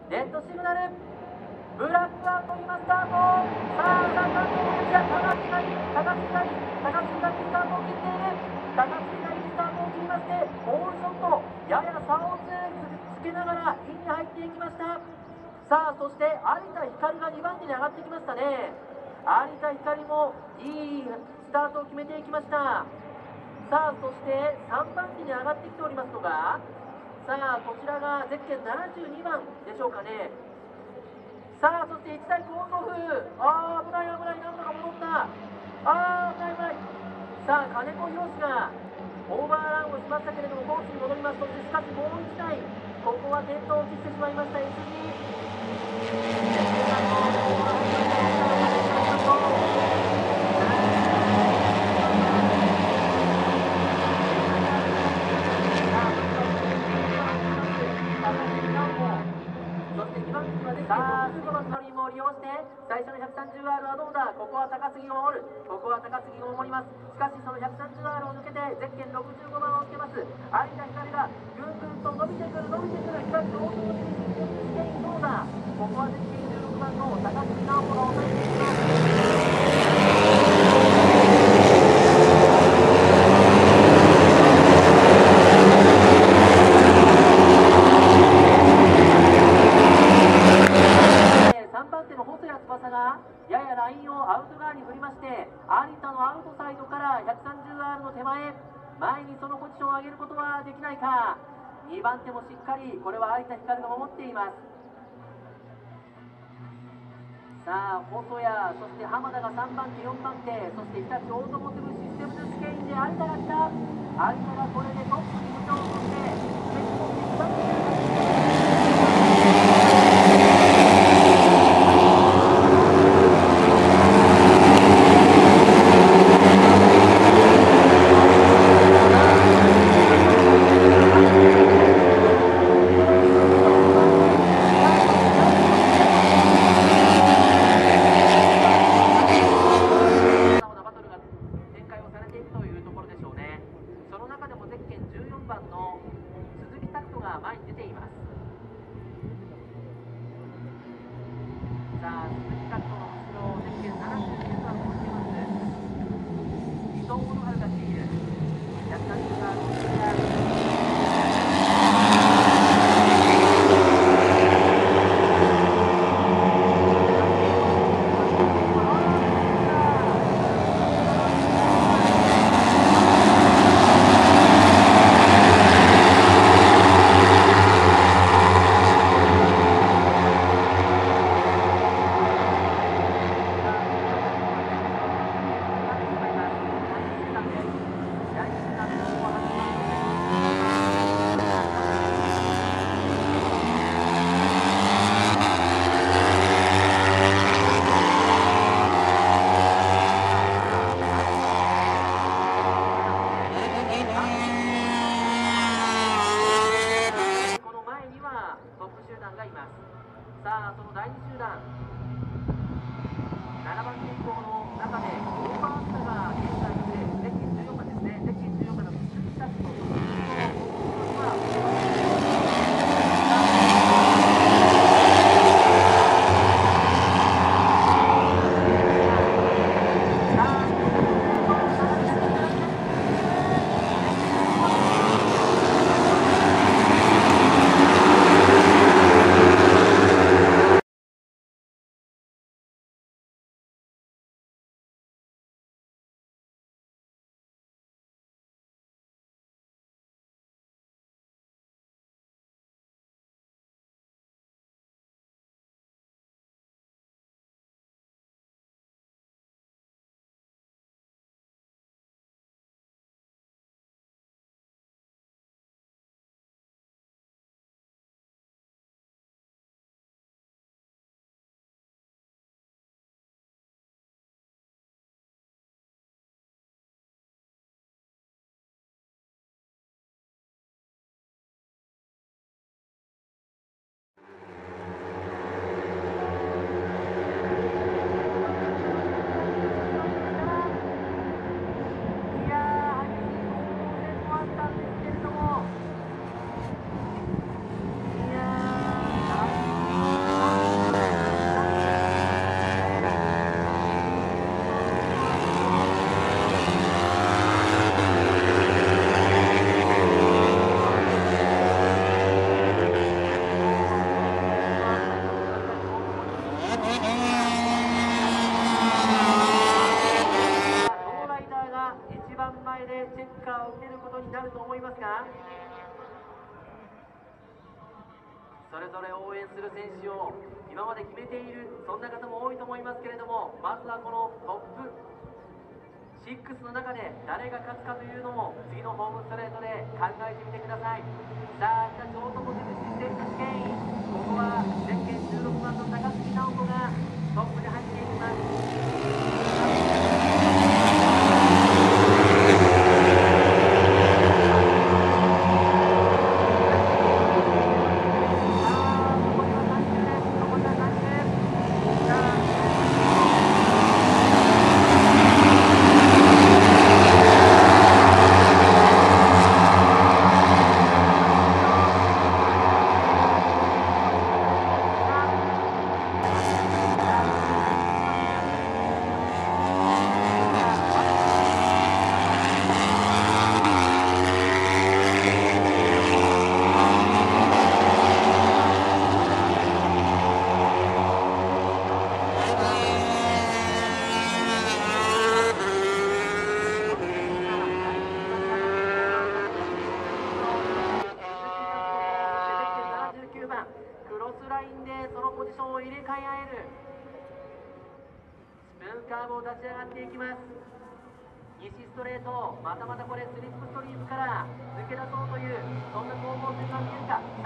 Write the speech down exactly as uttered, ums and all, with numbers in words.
レッドシグナル、ブラックアウト今スタート。さあ、さあ、関東の高須左、高須左、高須左スタートを切っている。高須左スタートを切りまして、ホールショット、やや差をつけながらインに入っていきました。さあ、そして有田光がにばん手に上がってきましたね。有田光もいいスタートを決めていきました。さあ、そしてさんばん手に上がってきておりますのが、さあ、こちらがゼッケンななじゅうにばんでしょうかね。さあ、そしていちだい高速、あー、危ない危ない、なんとか戻った。あー、危ない危ない。さあ、金子博がオーバーランをしましたけれども、コースに戻ります。そしてしかしもういちだい、ここは転倒を切ってしまいました エスジー。さあ、そのカリーも利用して最初の ひゃくさんじゅうアール はどうだ。ここは高杉が守る。ここは高杉が守ります。しかしその ひゃくさんじゅうアール を抜けてゼッケンろくじゅうごばんをつけます有田光がぐんぐんと伸びてくる伸びてくる。光と大きにどうだ。ここはゼッケンじゅうろくばんの高杉直子が抑えていきます。がややラインをアウト側に振りまして、有田のアウトサイドから ひゃくさんじゅうアール の手前、前にそのポジションを上げることはできないか。にばん手もしっかり、これは有田光が守っています。さあ、細谷、そして浜田がさんばん手、よんばん手、そして日立オートモーティブシステムズスケインで有田が来た。有田がこれでトップに浮上、そしてスペックもにばん手。前に出ています。さあ、鈴木拓斗の後ろ、ゼッケンななじゅうきゅうばんをつけます。伊藤物春が来ている。ひゃくさんじゅうががいます。さあ、そのだいに集団ななばん手以降の中でオーバースタが現在でゼッケンじゅうよんばんですね。ゼッケンじゅうよんばんの鈴木拓斗ますか？それぞれ応援する選手を今まで決めている、そんな方も多いと思いますけれども、まずはこのトップろくの中で誰が勝つかというのも次のホームストレートで考えてみてください。さあ、ショートポジションしているケイン、ここはゼッケンじゅうろくばんの高杉直子がトップで入っていきます。クロスラインでそのポジションを入れ替え合えるスプーンカーブを立ち上がっていきます。西ストレート、またまたこれスリップストリームから抜け出そうというそんな攻防戦が見えるか。